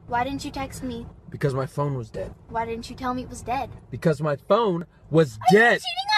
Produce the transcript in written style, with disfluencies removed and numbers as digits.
Why didn't you text me? Because my phone was dead. Why didn't you tell me it was dead? Because my phone was Are you dead. cheating